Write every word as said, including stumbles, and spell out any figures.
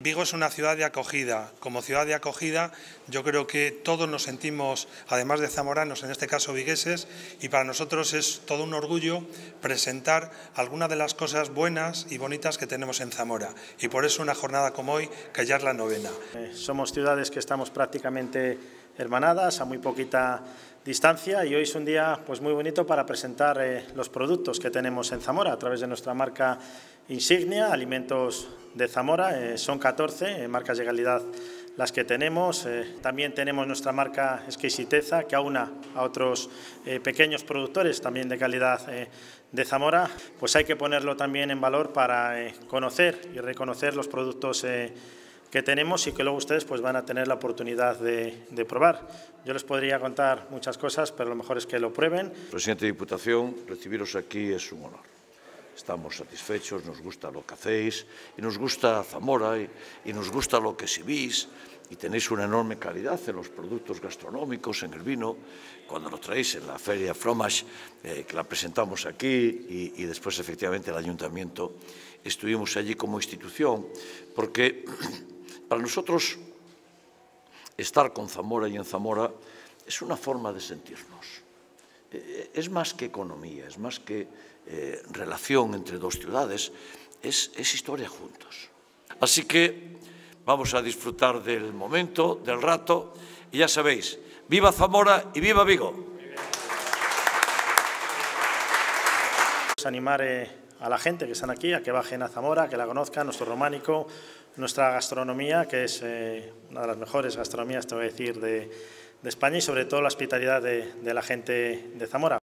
Vigo es una ciudad de acogida. Como ciudad de acogida, yo creo que todos nos sentimos, además de zamoranos, en este caso vigueses, y para nosotros es todo un orgullo presentar algunas de las cosas buenas y bonitas que tenemos en Zamora. Y por eso una jornada como hoy, que ya es la novena. Eh, somos ciudades que estamos prácticamente hermanadas, a muy poquita distancia, y hoy es un día pues, muy bonito para presentar eh, los productos que tenemos en Zamora a través de nuestra marca insignia, Alimentos de Zamora. Eh, son catorce eh, marcas de calidad las que tenemos. Eh, también tenemos nuestra marca Exquisiteza, que aúna a otros eh, pequeños productores también de calidad eh, de Zamora. Pues hay que ponerlo también en valor para eh, conocer y reconocer los productos eh, que tenemos y que luego ustedes pues, van a tener la oportunidad de, de probar. Yo les podría contar muchas cosas, pero lo mejor es que lo prueben. Presidente de Diputación, recibiros aquí es un honor. Estamos satisfechos, nos gusta lo que hacéis, y nos gusta Zamora, y, y nos gusta lo que exhibís, y tenéis una enorme calidad en los productos gastronómicos, en el vino. Cuando lo traéis en la Feria Fromage, eh, que la presentamos aquí, y, y después efectivamente el Ayuntamiento, estuvimos allí como institución, porque para nosotros estar con Zamora y en Zamora es una forma de sentirnos. Eh, es más que economía, es más que eh, relación entre dos ciudades, es, es historia juntos. Así que vamos a disfrutar del momento, del rato, y ya sabéis, ¡viva Zamora y viva Vigo! Animar eh, a la gente que están aquí a que bajen a Zamora, que la conozcan, nuestro románico, nuestra gastronomía, que es eh, una de las mejores gastronomías, te voy a decir, de, de España, y sobre todo la hospitalidad de, de la gente de Zamora.